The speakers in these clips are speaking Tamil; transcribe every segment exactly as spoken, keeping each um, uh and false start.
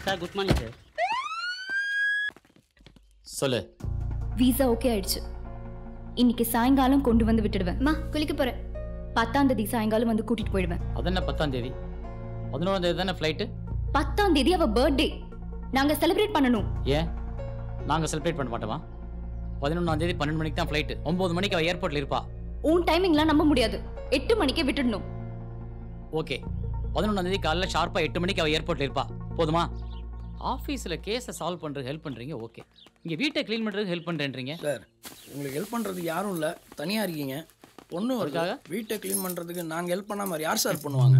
Sir good morning sir. சொல்லு. வீசா ஓகே ஆயிடுச்சு. இன்னைக்கு சாயங்காலம் கொண்டு வந்து விட்டுடுவேன். அம்மா குளிக்க போறேன். பத்தாம் தேதி சாயங்காலம் வந்து கூட்டிட்டு போயிடுவேன். அது என்ன பத்தாம் தேதி? பதினோராம் தேதி தானே ஃப்ளைட். பத்தாம் தேதி அவ பர்த்டே. நாங்க செலிப்ரேட் பண்ணணும். ஏன் நாங்க செலிப்ரேட் பண்ண மாட்டோமா? பதினொன்றாம் தேதி பன்னெண்டு மணிக்கு தான் ஃப்ளைட். ஒன்பது மணிக்கு அவ ஏர்போர்ட்ல இருப்பா. உன் டைமிங்லாம் நம்ப முடியாது. எட்டு மணிக்கே விட்டுடணும். ஓகே, பதினொன்றாம் தேதி காலையில் ஷார்ப்பா எட்டு மணிக்கு அவ ஏர்போர்ட்ல இருப்பா. போதுமா? ஆஃபீஸில் கேஸை சால்வ் பண்ணுறதுக்கு ஹெல்ப் பண்ணுறீங்க, ஓகே. இங்கே வீட்டை க்ளீன் பண்ணுறதுக்கு ஹெல்ப் பண்ணுறேன்றீங்க. சார் உங்களுக்கு ஹெல்ப் பண்ணுறதுக்கு யாரும் இல்லை, தனியாக இருக்கீங்க. பொண்ணு வருக்காக வீட்டை க்ளீன் பண்ணுறதுக்கு நாங்கள் ஹெல்ப் பண்ணால் மாதிரி யார் சார் பண்ணுவாங்க?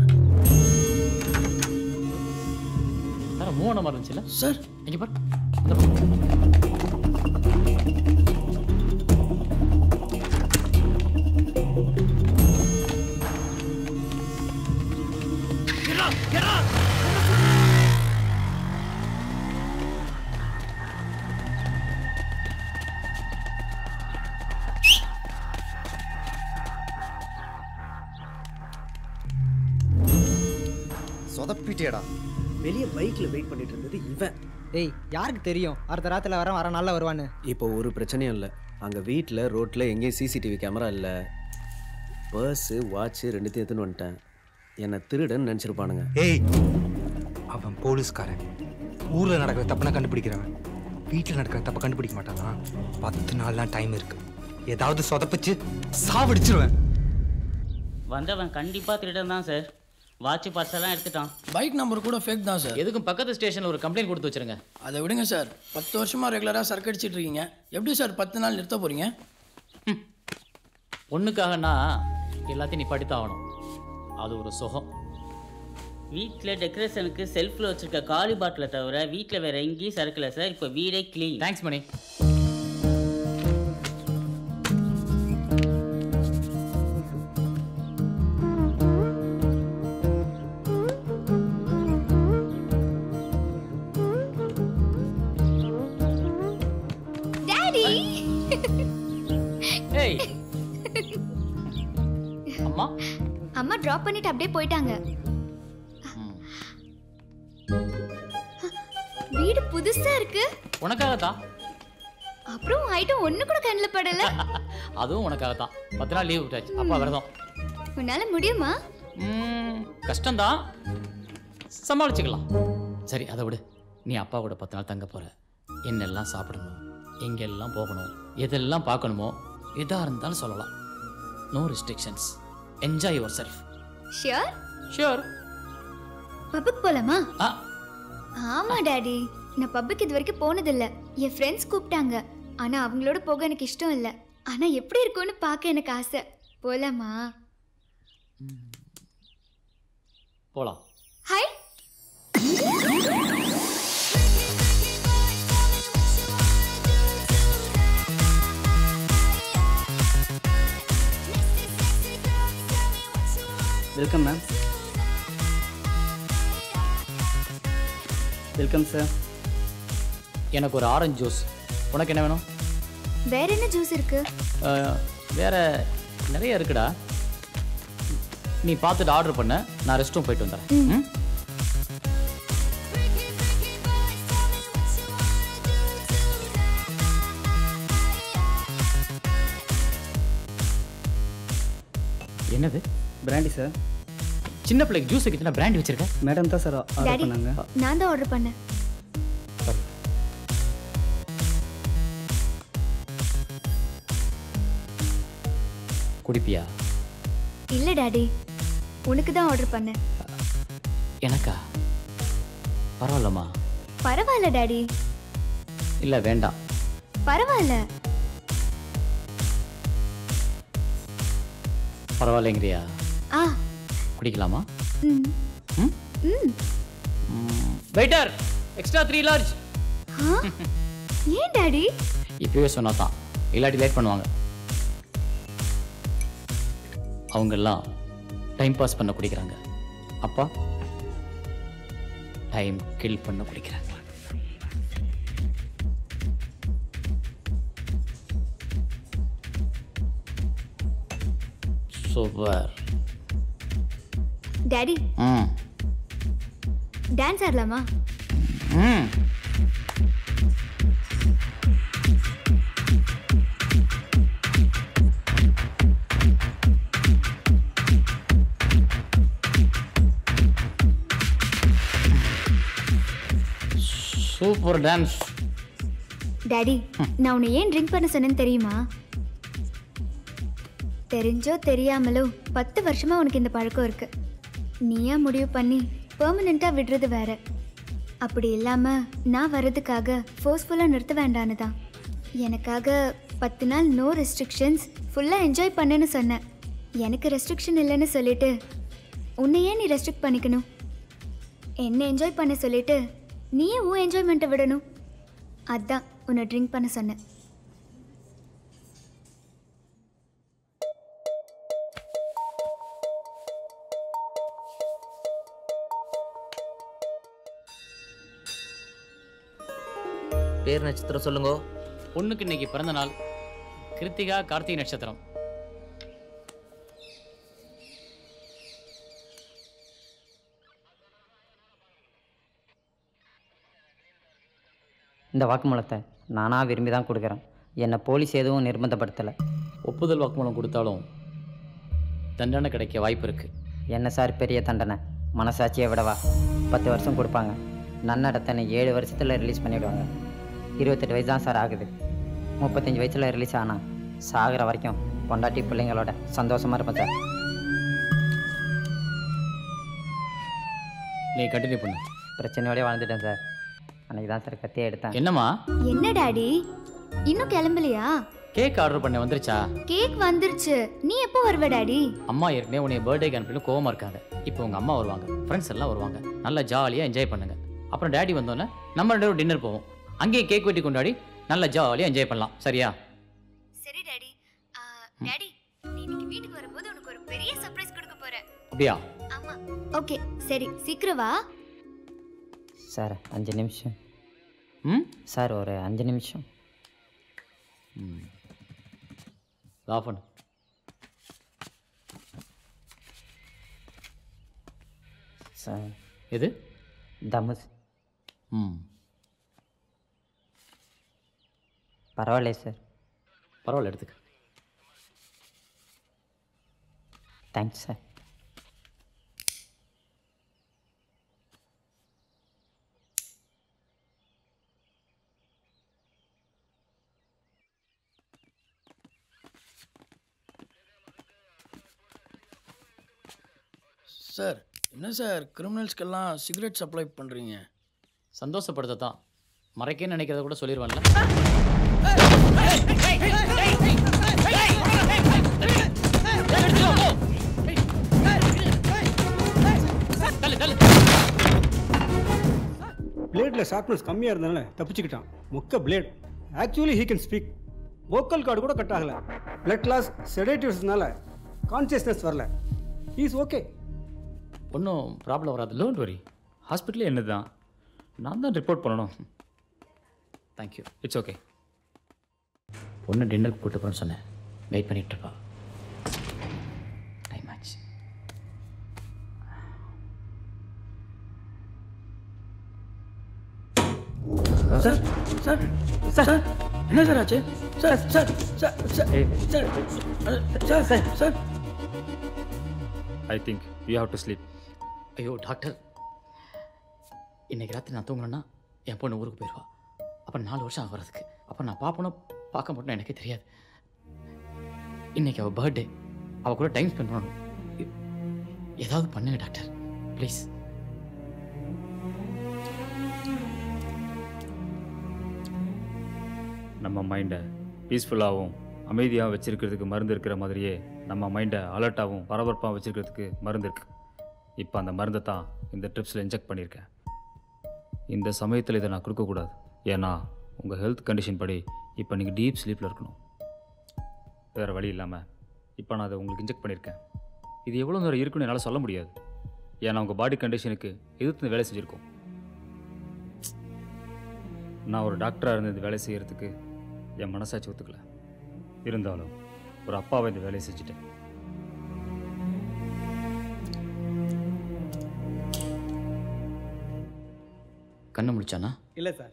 சார் மூணு மாதிரி இருந்துச்சுல்ல சார்? இங்கே பாரு. சொதப்பிட்டேடா. வெளியே பைக்கில் வெயிட் பண்ணிட்டு இருந்தது இவன். டேய் யாருக்கு தெரியும் அடுத்த ராத்தில் வர வர நல்லா வருவான்னு. இப்போ ஒரு பிரச்சனையும் இல்லை. அங்கே வீட்டில் ரோட்டில் எங்கேயும் சிசிடிவி கேமரா இல்லை. பர்ஸு வாட்சு ரெண்டுத்தையும் எடுத்துன்னு வந்துட்டேன். என்னை திருடன் நினச்சிருப்பானுங்க. ஏய், அவன் போலீஸ்காரன். ஊரில் நடக்கிற தப்புனா கண்டுபிடிக்கிறவன். வீட்டில் நடக்கிற தப்பை கண்டுபிடிக்க மாட்டானா? பத்து நாள்லாம் டைம் இருக்கு. ஏதாவது சொதப்பிச்சு சாவடிச்சிருவேன். வந்தவன் கண்டிப்பாக திருடன் தான் சார். வாட்ச் பார்செல்லாம் எடுத்துட்டான். பைக் நம்பர் கூட ஃபேக் தான் சார். எதுக்கும் பக்கத்து ஸ்டேஷனில் ஒரு கம்ப்ளைண்ட் கொடுத்து வச்சிருங்க. அதை விடுங்க சார். பத்து வருஷமாக ரெகுலராக சரக்கு அடிச்சிட்டு இருக்கீங்க. எப்படி சார் பத்து நாள் நிறுத்த போகிறீங்க? ஒன்றுக்காகனா எல்லாத்தையும் நீ படித்தான் ஆகணும். அது ஒரு சுகம். வீட்டில் டெக்கரேஷனுக்கு செல்ஃபில் வச்சுருக்க காலி பாட்டிலை தவிர வீட்டில் வேறு எங்கேயும் சரக்கில்லை சார். இப்போ வீடே க்ளீன். தேங்க்ஸ் மணி. அம்மா அம்மா டிராப் பண்ணிட்டு அப்படியே போயிட்டாங்க. வீடு புதுசா இருக்கு. உனக்காக தான். அப்புறம் ஐட்டம் ஒண்ணு கூட கண்ணில் படல. அதுவும் உனக்காக தான். பத்து நாள் லீவ் விட்டாச்சு. அப்பா வரதும். உன்னால முடியுமா? கஷ்டம்தான், சமாளிச்சுக்கலாம். சரி அதை விடு. நீ அப்பா கூட பத்து நாள் தங்க போற. என்னெல்லாம் சாப்பிடணும், எங்கெல்லாம் போகணும், எதெல்லாம் பார்க்கணுமோ எதா இருந்தாலும் சொல்லலாம். No restrictions. Enjoy yourself. Sure? Sure. பப்புக்கு போலாமா? ஆ ஆமா டாடி, நான் பப்புக்கு இது வரைக்கும் போனதில்லை. என் ஃப்ரெண்ட்ஸ் கூப்பிட்டாங்க. ஆனா அவங்களோட போக எனக்கு இஷ்டம் இல்லை. ஆனா எப்படி இருக்கும்னு பார்க்க எனக்கு ஆசை. போலாமா? போலாம். Hi. Welcome ma'am. Welcome sir. எனக்கு ஒரு ஆரஞ்சு ஜூஸ். உனக்கு என்ன வேணும்? வேற என்ன ஜூஸ் இருக்கு? வேற நிறைய இருக்குடா. நீ பார்த்துட்டு ஆர்டர் பண்ண. நான் ரெஸ்ட் ரூம் போயிட்டு வந்துடுறேன். என்னது? Brandy sir. சின்ன பிள்ளைக்கு ஜூஸ் வைக்கிறதுனா பிராண்டி வச்சிருக்கேன். மேடம் தான் சார் ஆர்டர் பண்ணாங்க. நான் தான் ஆர்டர் பண்ணேன். குடிப்பியா? இல்ல டாடி, உனக்கு தான் ஆர்டர் பண்ணேன். எனக்கா? பரவாயில்லம்மா. பரவாயில்ல டாடி. இல்ல வேண்டாம். பரவாயில்ல. பரவாயில்லைங்கிறியா? ஆ குடிக்கலாமா? ம் ம் ம் வெயிட்டர், எக்ஸ்ட்ரா த்ரீ லார்ஜ். ஏன் டாடி? இப்பவே சொன்னா தான், இல்லாட்டி லேட் பண்ணுவாங்க. அவங்க எல்லாம் டைம் பாஸ் பண்ண குடிக்கிறாங்க. அப்பா டைம் கில் பண்ண குடிக்கிறாங்க. சூப்பர். டாடி ம் டான்ஸ் ஆடலாமா? ம் சூப்பர் டான்ஸ். டாடி, நான் உன்னை ஏன் ட்ரிங்க் பண்ண சொன்னேன்னு தெரியுமா? தெரிஞ்சோ தெரியாமலோ பத்து வருஷமா உனக்கு இந்த பழக்கம் இருக்கு. நீயா முடிவு பண்ணி பெர்மனெண்ட்டா விடுறது வேற. அப்படி இல்லாம நான் வர்றதுக்காக ஃபோர்ஸ்ஃபுல்லாக நிறுத்த வேண்டான்னு தான். எனக்காக பத்து நாள் நோ ரெஸ்ட்ரிக்ஷன்ஸ் ஃபுல்லாக என்ஜாய் பண்ணுன்னு சொன்னேன். எனக்கு ரெஸ்ட்ரிக்ஷன் இல்லைன்னு சொல்லிட்டு உன்னை ஏன் நீ ரெஸ்ட்ரிக்ட் பண்ணிக்கணும்? என்ன என்ஜாய் பண்ண சொல்லிட்டு நீயே உன் என்ஜாய்மெண்ட்டை விடணும். அதான் உன்னை ட்ரிங்க் பண்ண சொன்னேன். பேர் நட்சத்திரம் சொல்லுங்க. பொண்ணுக்கு இன்னைக்கு பிறந்த நாள். கிருத்திகா கார்த்திகை நட்சத்திரம். இந்த வாக்குமூலத்தை நானாக விரும்பி தான் கொடுக்குறேன். என்னை போலீஸ் எதுவும் நிர்பந்தப்படுத்தலை. ஒப்புதல் வாக்குமூலம் கொடுத்தாலும் தண்டனை கிடைக்க வாய்ப்பு இருக்குது. என்ன சார் பெரிய தண்டனை? மனசாட்சியை விடவா? பத்து வருஷம் கொடுப்பாங்க. நன்னடத்தனை ஏழு வருஷத்தில் ரிலீஸ் பண்ணிவிடுவாங்க. இருபத்தெட்டு வயசு தான் சார் ஆகுது. முப்பத்தஞ்சு வயசில் ரிலீஸ் ஆனால் சாகிற வரைக்கும் பொண்டாட்டி பிள்ளைங்களோட சந்தோஷமாக இருப்பேன் சார். நீ கண்டினியூ பண்ணு. பிரச்சனையோடய வாழ்ந்துட்டேன் சார். அன்றைக்கி தான் சார் கத்தியை எடுத்தேன். என்னம்மா? என்ன டாடி, இன்னும் கிளம்பலையா? கேக் ஆர்டர் பண்ண வந்துருச்சா? கேக் வந்துருச்சு. நீ எப்போ வருவ டாடி? அம்மா ஏற்கனவே உன்னை பர்த்டேக்கு அனுப்பிட்டு கோவமாக இருக்காங்க. இப்போ உங்கள் அம்மா வருவாங்க, ஃப்ரெண்ட்ஸ் எல்லாம் வருவாங்க. நல்லா ஜாலியாக என்ஜாய் பண்ணுங்க. அப்புறம் டேடி வந்தோன்னே நம்ம ரெண்டு பேரும் டின்னர் போவோம். அங்கேயே கேக் வெட்டி கொண்டாடி நல்லா ஜாலியாக என்ஜாய் பண்ணலாம். சரியா? சரி டாடி. டாடி, நீ இன்னைக்கு வீட்டுக்கு வரும்போது உனக்கு ஒரு பெரிய சர்ப்ரைஸ் கொடுக்க போறேன். அப்படியா? ஆமா. ஓகே சரி, சீக்கிரம் வா. சார் அஞ்சு நிமிஷம். ம் சார் ஒரு அஞ்சு நிமிஷம். ம் ஆஃப் பண்ணு. சார் எது? தமுஸ். ம் பரவாயில்ல சார். பரவாயில்ல, எடுத்துக்க. Thanks sir. சார் என்ன சார் கிரிமினல்ஸ்க்கெல்லாம் சிகரெட் சப்ளை பண்ணுறீங்க? சந்தோஷப்படுத்த தான். மறைக்க நினைக்கிறத கூட சொல்லிடுவான்ல. பிளேடில் ஷார்ப்னஸ் கம்மியாக இருந்தனால தப்பிச்சுக்கிட்டான். மொக்க blade. Actually he can speak. Vocal cord கூட கட் ஆகலை. பிளட் லாஸ் செடேட்டிவ்ஸ்னால கான்சியஸ்னஸ் வரல. Is okay. ஒன்றும் ப்ராப்ளம் வராது. Don't worry. ஹாஸ்பிட்டலே என்ன தான், நான் தான் ரிப்போர்ட் பண்ணணும். தேங்க்யூ. It's okay. பொண்ணு டின்னருக்கு கூப்பிட்டு போகிறேன்னு சொன்னேன். வெயிட் பண்ணிகிட்ருப்பா. டைம் ஆச்சு. சார் சார் சார் என்ன சார் ஆச்சு? Sir sir sir sir sir sir sir I think you have to sleep. ஐயோ டாக்டர், இன்றைக்கி ராத்திரி நான் தூங்கினேன்னா என் பொண்ணு ஊருக்கு போயிடுவா. அப்புறம் நாலு வருஷம் ஆகும் வரதுக்கு. அப்புறம் நான் பார்ப்போன்னா பார்க்க மாட்டேன்னு எனக்கே தெரியாது. இன்றைக்கி அவள் பர்த்டே. அவள் கூட டைம் ஸ்பெண்ட் பண்ணணும். ஏதாவது பண்ணுங்க டாக்டர் ப்ளீஸ். நம்ம மைண்டை பீஸ்ஃபுல்லாகவும் அமைதியாக வச்சுருக்கிறதுக்கு மருந்து இருக்கிற மாதிரியே நம்ம மைண்டை அலர்ட்டாகவும் பரபரப்பாக வச்சுருக்கிறதுக்கு மருந்து இருக்குது. இப்போ அந்த மருந்தை தான் இந்த ட்ரிப்ஸில் இன்ஜெக்ட் பண்ணியிருக்கேன். இந்த சமயத்தில் இதை நான் கொடுக்கக்கூடாது. ஏன்னா உங்கள் ஹெல்த் கண்டிஷன் படி இப்போ நீங்கள் டீப் ஸ்லீப்பில் இருக்கணும். வேறு வழி இல்லாமல் இப்போ நான் அதை உங்களுக்கு இன்ஜெக்ட் பண்ணியிருக்கேன். இது எவ்வளோ நேரம் இருக்குன்னு என்னால் சொல்ல முடியாது. ஏன்னா உங்கள் பாடி கண்டிஷனுக்கு எதிர்த்து வேலை செஞ்சுருக்கோம். நான் ஒரு டாக்டராக இருந்து இந்த வேலை செய்கிறதுக்கு என் மனசாட்சி ஒத்துக்கல. இருந்தாலும் ஒரு அப்பாவை இந்த வேலையை செஞ்சுட்டேன். கண்ணு முடிச்சானா? இல்லை சார்.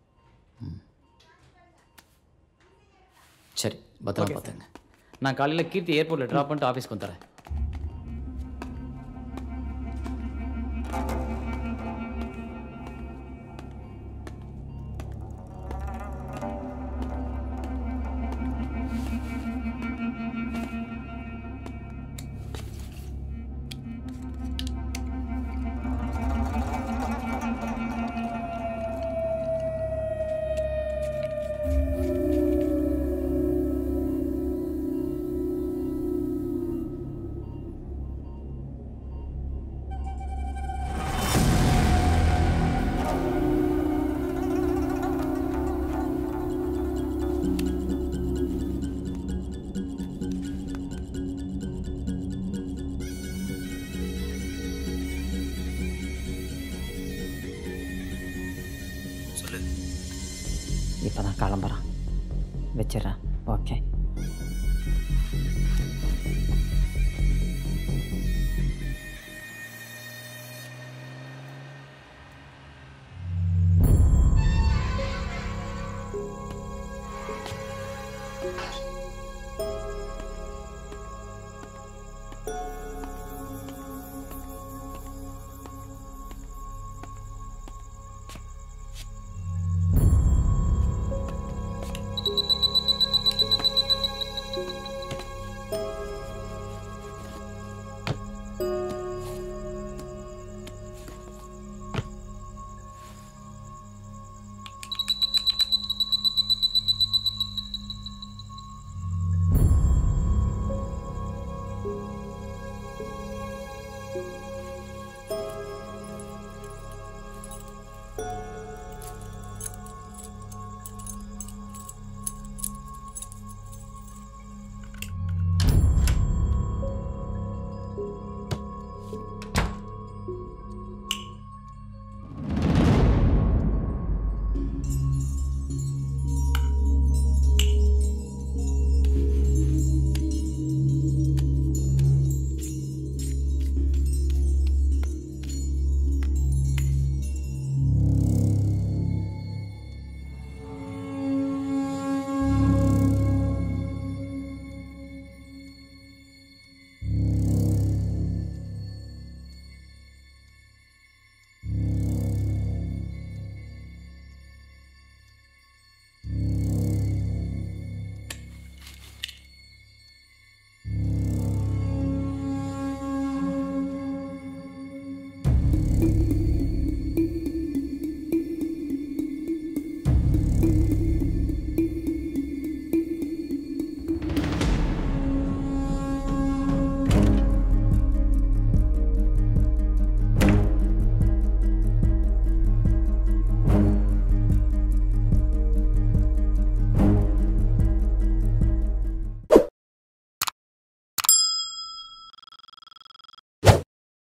சரி, பத்திரமா பார்த்துங்க. நான் காலையில் கீர்த்தி ஏர்போர்ட்டில் ட்ராப் பண்ணிட்டு ஆஃபீஸ்க்கு வந்துடுறேன். இப்போ தான் கிளம்புறான். வச்சிடறேன். ஓகே.